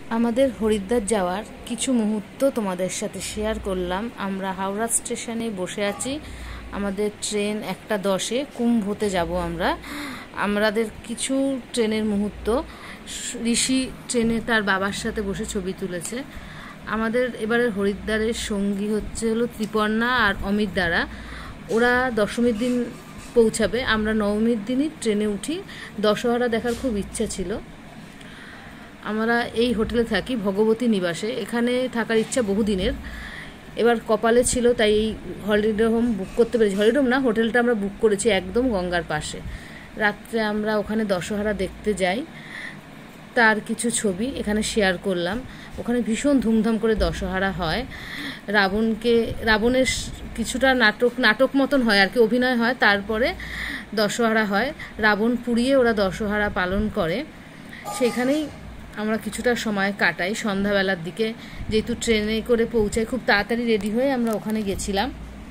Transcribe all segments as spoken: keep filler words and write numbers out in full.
আমাদের হরিদ্বার যাওয়ার কিছু মুহূর্ত তোমাদের সাথে শেয়ার করলাম। আমরা হাওড়া স্টেশনে বসে আছি, আমাদের ট্রেন একটা দশে কুম্ভতে যাব আমরা। আমাদের কিছু ট্রেনের মুহূর্ত, ঋষি ট্রেনে তার বাবার সাথে বসে ছবি তুলেছে। আমাদের এবারের হরিদ্বারের সঙ্গী হচ্ছে হলো ত্রিপর্ণা আর অমিত দ্বারা। ওরা দশমীর দিন পৌঁছাবে, আমরা নবমীর দিনই ট্রেনে উঠি। দশহরা দেখার খুব ইচ্ছা ছিল। আমরা এই হোটেলে থাকি, ভগবতী নিবাসে। এখানে থাকার ইচ্ছা বহুদিনের, এবার কপালে ছিল তাই এই হলিডে হোম বুক করতে পেরেছি। হলিডে হোম না, হোটেলটা আমরা বুক করেছি একদম গঙ্গার পাশে। রাত্রে আমরা ওখানে দশহরা দেখতে যাই, তার কিছু ছবি এখানে শেয়ার করলাম। ওখানে ভীষণ ধুমধাম করে দশহরা হয়। রাবণকে রাবণের কিছুটা নাটক নাটক মতন হয় আর কি, অভিনয় হয়, তারপরে দশহরা হয়। রাবণ পুড়িয়ে ওরা দশহরা পালন করে। সেখানেই আমরা কিছুটা সময় কাটাই সন্ধ্যাবেলার দিকে, যেহেতু ট্রেনে করে পৌঁছাই। খুব তাড়াতাড়ি রেডি হয়ে আমরা ওখানে গেছিলাম।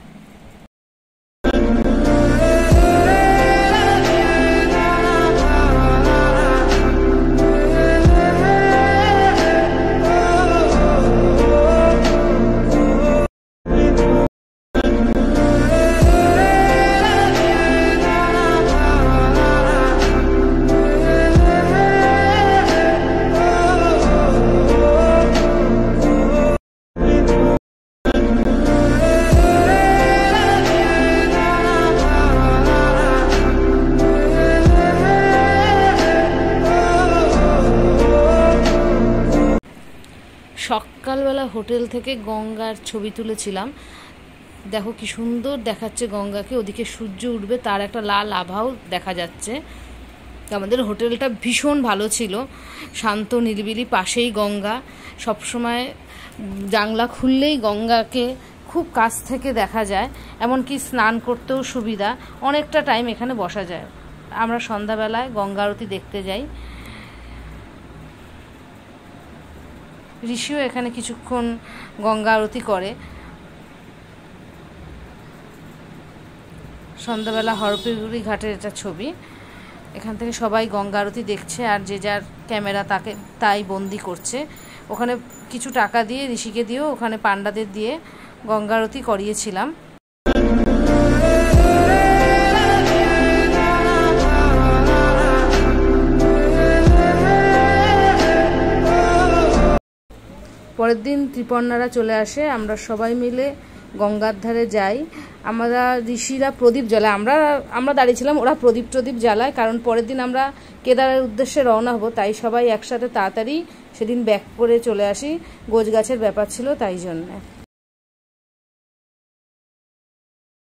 সকালবেলা হোটেল থেকে গঙ্গার ছবি তুলেছিলাম। দেখো কি সুন্দর দেখাচ্ছে গঙ্গাকে, ওদিকে সূর্য উঠবে, তার একটা লাল আভাও দেখা যাচ্ছে। আমাদের হোটেলটা ভীষণ ভালো ছিল, শান্ত নিরিবিলি, পাশেই গঙ্গা। সবসময় জানলা খুললেই গঙ্গাকে খুব কাছ থেকে দেখা যায়, এমনকি স্নান করতেও সুবিধা। অনেকটা টাইম এখানে বসা যায়। আমরা সন্ধ্যাবেলায় গঙ্গা আরতি দেখতে যাই। ঋষিও এখানে কিছুক্ষণ গঙ্গা আরতি করে। সন্ধ্যাবেলা হরপিগুড়ি ঘাটের এটা ছবি। এখান থেকে সবাই গঙ্গা আরতি দেখছে, আর যে যার ক্যামেরা তাকে তাই বন্দি করছে। ওখানে কিছু টাকা দিয়ে, ঋষিকে দিয়েও ওখানে পান্ডাদের দিয়ে গঙ্গা আরতি করিয়েছিলাম। পরের দিন ত্রিপর্ণারা চলে আসে, আমরা সবাই মিলে গঙ্গার ধারে যাই। আমরা ঋষিরা প্রদীপ জ্বালায়, আমরা আমরা দাঁড়িয়েছিলাম, ওরা প্রদীপ প্রদীপ জ্বালায়, কারণ পরের দিন আমরা কেদারের উদ্দেশ্যে রওনা হব। তাই সবাই একসাথে তাড়াতাড়ি সেদিন ব্যাক করে চলে আসি, গোছ গাছের ব্যাপার ছিল তাই জন্যে।